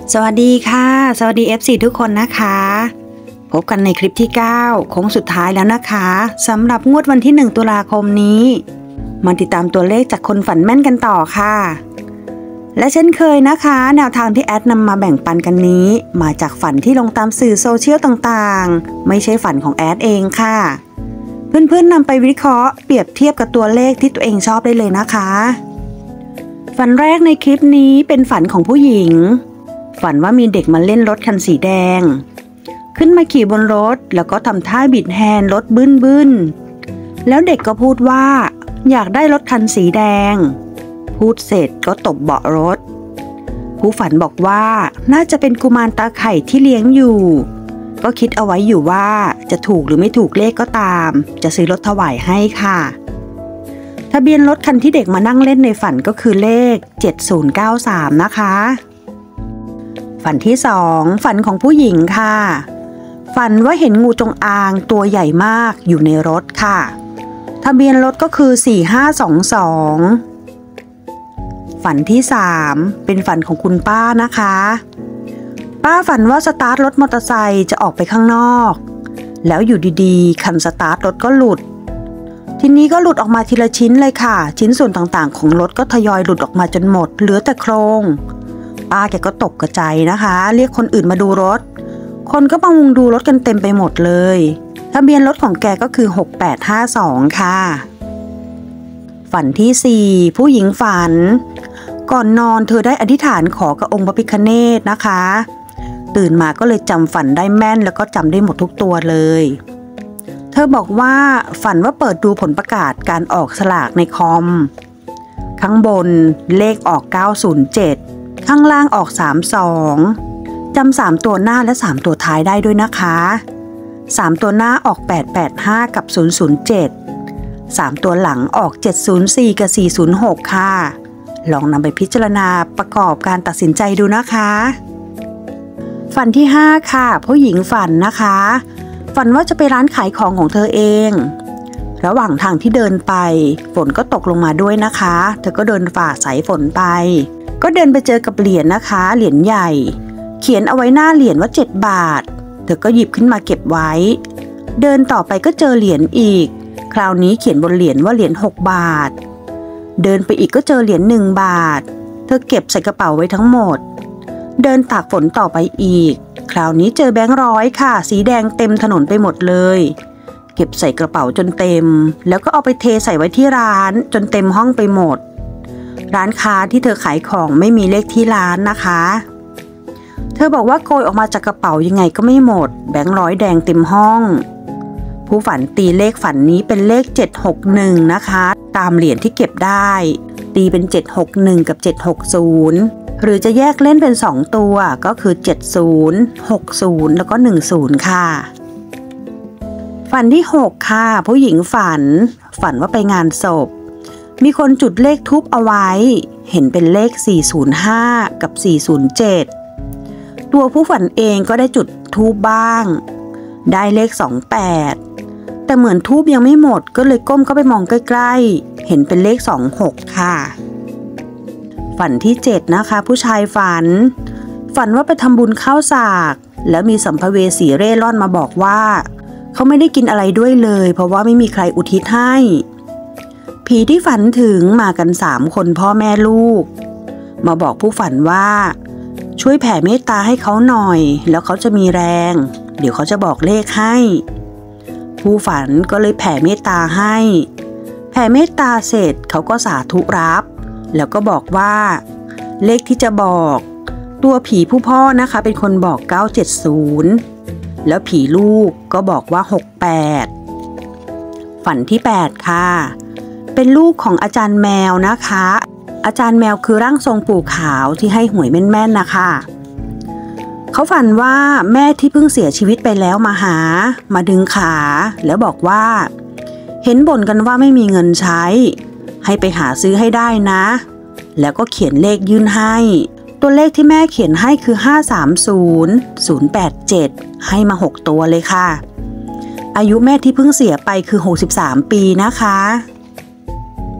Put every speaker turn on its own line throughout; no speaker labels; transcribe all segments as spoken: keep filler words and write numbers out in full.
สวัสดีค่ะสวัสดี เอฟ ซี ทุกคนนะคะพบกันในคลิปที่เก้าโค้งสุดท้ายแล้วนะคะสำหรับงวดวันที่หนึ่งตุลาคมนี้มาติดตามตัวเลขจากคนฝันแม่นกันต่อค่ะและเช่นเคยนะคะแนวทางที่แอดนำมาแบ่งปันกันนี้มาจากฝันที่ลงตามสื่อโซเชียลต่างๆไม่ใช่ฝันของแอดเองค่ะเพื่อนๆนำไปวิเคราะห์เปรียบเทียบกับตัวเลขที่ตัวเองชอบได้เลยนะคะฝันแรกในคลิปนี้เป็นฝันของผู้หญิงฝันว่ามีเด็กมาเล่นรถคันสีแดงขึ้นมาขี่บนรถแล้วก็ทำท่าบิดแฮนด์รถบึ้นบึ้นแล้วเด็กก็พูดว่าอยากได้รถคันสีแดงพูดเสร็จก็ตบเบาะรถผู้ฝันบอกว่าน่าจะเป็นกุมารตาไข่ที่เลี้ยงอยู่ก็คิดเอาไว้อยู่ว่าจะถูกหรือไม่ถูกเลขก็ตามจะซื้อรถถวายให้ค่ะทะเบียนรถคันที่เด็กมานั่งเล่นในฝันก็คือเลขเจ็ดศูนย์เก้าสามนะคะฝันที่สองฝันของผู้หญิงค่ะฝันว่าเห็นงูจงอางตัวใหญ่มากอยู่ในรถค่ะทะเบียนรถก็คือสี่ห้าสองสองฝันที่สามเป็นฝันของคุณป้านะคะป้าฝันว่าสตาร์ทรถมอเตอร์ไซค์จะออกไปข้างนอกแล้วอยู่ดีๆคันสตาร์ทรถก็หลุดทีนี้ก็หลุดออกมาทีละชิ้นเลยค่ะชิ้นส่วนต่างๆของรถก็ทยอยหลุดออกมาจนหมดเหลือแต่โครงป้าแกก็ตกกระจายนะคะเรียกคนอื่นมาดูรถคนก็มามุงดูรถกันเต็มไปหมดเลยทะเบียนรถของแกก็คือหกแปดห้าสองค่ะฝันที่สี่ผู้หญิงฝันก่อนนอนเธอได้อธิษฐานขอกับองค์พระพิฆเนศนะคะตื่นมาก็เลยจำฝันได้แม่นแล้วก็จำได้หมดทุกตัวเลยเธอบอกว่าฝันว่าเปิดดูผลประกาศการออกสลากในคอมข้างบนเลขออกเก้าศูนย์เจ็ดข้างล่างออกสามสองจำสามตัวหน้าและสามตัวท้ายได้ด้วยนะคะสามตัวหน้าออกแปดแปดห้ากับศูนย์ศูนย์เจ็ดสามตัวหลังออกเจ็ดศูนย์สี่กับสี่ศูนย์หกค่ะลองนำไปพิจารณาประกอบการตัดสินใจดูนะคะฝันที่ห้าค่ะผู้หญิงฝันนะคะฝันว่าจะไปร้านขายของของเธอเองระหว่างทางที่เดินไปฝนก็ตกลงมาด้วยนะคะเธอก็เดินฝ่าสายฝนไปก็เดินไปเจอกับเหรียญนะคะเหรียญใหญ่เขียนเอาไว้หน้าเหรียญว่าเจ็ดบาทเธอก็หยิบขึ้นมาเก็บไว้เดินต่อไปก็เจอเหรียญอีกคราวนี้เขียนบนเหรียญว่าเหรียญหกบาทเดินไปอีกก็เจอเหรียญหนึ่งบาทเธอเก็บใส่กระเป๋าไว้ทั้งหมดเดินตากฝนต่อไปอีกคราวนี้เจอแบงค์ร้อยค่ะสีแดงเต็มถนนไปหมดเลยเก็บใส่กระเป๋าจนเต็มแล้วก็เอาไปเทใส่ไว้ที่ร้านจนเต็มห้องไปหมดร้านค้าที่เธอขายของไม่มีเลขที่ร้านนะคะเธอบอกว่าโกยออกมาจากกระเป๋ายังไงก็ไม่หมดแบงค์ร้อยแดงเต็มห้องผู้ฝันตีเลขฝันนี้เป็นเลขเจ็ดหกหนึ่งนะคะตามเหรียญที่เก็บได้ตีเป็นเจ็ดหกหนึ่งกับเจ็ดหกศูนย์หรือจะแยกเล่นเป็นสองตัวก็คือเจ็ดศูนย์ หกศูนย์แล้วก็หนึ่งศูนย์ค่ะฝันที่หกค่ะผู้หญิงฝันฝันว่าไปงานศพมีคนจุดเลขธูปเอาไว้เห็นเป็นเลขสี่ศูนย์ห้ากับสี่ศูนย์เจ็ดตัวผู้ฝันเองก็ได้จุดธูปบ้างได้เลขสองแปดแต่เหมือนธูปยังไม่หมดก็เลยก้มเข้าไปมองใกล้ๆเห็นเป็นเลขสองหกค่ะฝันที่เจ็ดนะคะผู้ชายฝันฝันว่าไปทำบุญข้าวสากแล้วมีสัมภเวสีเร่ร่อนมาบอกว่าเขาไม่ได้กินอะไรด้วยเลยเพราะว่าไม่มีใครอุทิศให้ผีที่ฝันถึงมากันสามคนพ่อแม่ลูกมาบอกผู้ฝันว่าช่วยแผ่เมตตาให้เขาหน่อยแล้วเขาจะมีแรงเดี๋ยวเขาจะบอกเลขให้ผู้ฝันก็เลยแผ่เมตตาให้แผ่เมตตาเสร็จเขาก็สาธุรับแล้วก็บอกว่าเลขที่จะบอกตัวผีผู้พ่อนะคะเป็นคนบอกเก้าเจ็ดศูนย์แล้วผีลูกก็บอกว่าหกแปดฝันที่แปดค่ะเป็นลูกของอาจารย์แมวนะคะอาจารย์แมวคือร่างทรงปู่ขาวที่ให้หวยแม่นๆนะคะเขาฝันว่าแม่ที่เพิ่งเสียชีวิตไปแล้วมาหามาดึงขาแล้วบอกว่าเห็นบ่นกันว่าไม่มีเงินใช้ให้ไปหาซื้อให้ได้นะแล้วก็เขียนเลขยื่นให้ตัวเลขที่แม่เขียนให้คือห้าสามศูนย์ ศูนย์แปดเจ็ดให้มาหกตัวเลยค่ะอายุแม่ที่เพิ่งเสียไปคือหกสิบสามปีนะคะ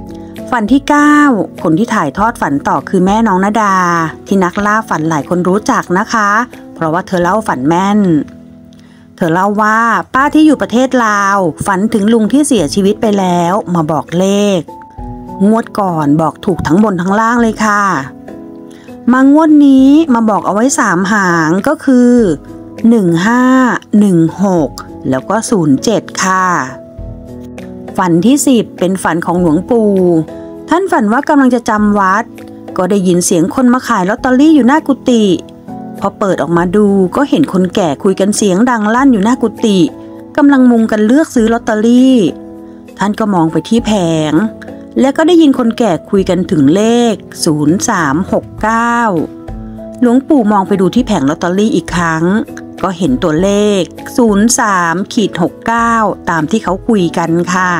ฝันที่เก้าคนที่ถ่ายทอดฝันต่อคือแม่น้องณดาที่นักล่าฝันหลายคนรู้จักนะคะเพราะว่าเธอเล่าฝันแม่นเธอเล่าว่าป้าที่อยู่ประเทศลาวฝันถึงลุงที่เสียชีวิตไปแล้วมาบอกเลขงวดก่อนบอกถูกทั้งบนทั้งล่างเลยค่ะมางวดนี้มาบอกเอาไว้สามหางก็คือหนึ่งห้า หนึ่งหกแล้วก็ศูนย์เจ็ดค่ะฝันที่สิบเป็นฝันของหลวงปู่ท่านฝันว่ากำลังจะจำวัดก็ได้ยินเสียงคนมาขายลอตเตอรี่อยู่หน้ากุฏิพอเปิดออกมาดูก็เห็นคนแก่คุยกันเสียงดังลั่นอยู่หน้ากุฏิกำลังมุงกันเลือกซื้อลอตเตอรี่ท่านก็มองไปที่แผงแล้วก็ได้ยินคนแก่คุยกันถึงเลขศูนย์ สาม หก เก้าหลวงปู่มองไปดูที่แผงลอตเตอรี่อีกครั้งก็เห็นตัวเลขศูนย์ สาม หก เก้าตามที่เขาคุยกันค่ะ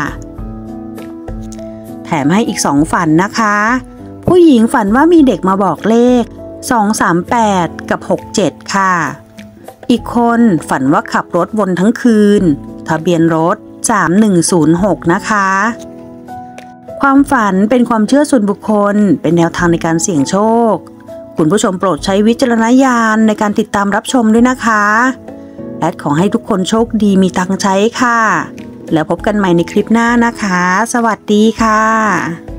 แถมให้อีกสองฝันนะคะผู้หญิงฝันว่ามีเด็กมาบอกเลขสอง สาม แปดกับหก เจ็ดค่ะอีกคนฝันว่าขับรถวนทั้งคืนทะเบียนรถสาม หนึ่ง ศูนย์ หกนะคะความฝันเป็นความเชื่อส่วนบุคคลเป็นแนวทางในการเสี่ยงโชคคุณผู้ชมโปรดใช้วิจารณญาณในการติดตามรับชมด้วยนะคะแอดขอให้ทุกคนโชคดีมีตังค์ใช้ค่ะแล้วพบกันใหม่ในคลิปหน้านะคะสวัสดีค่ะ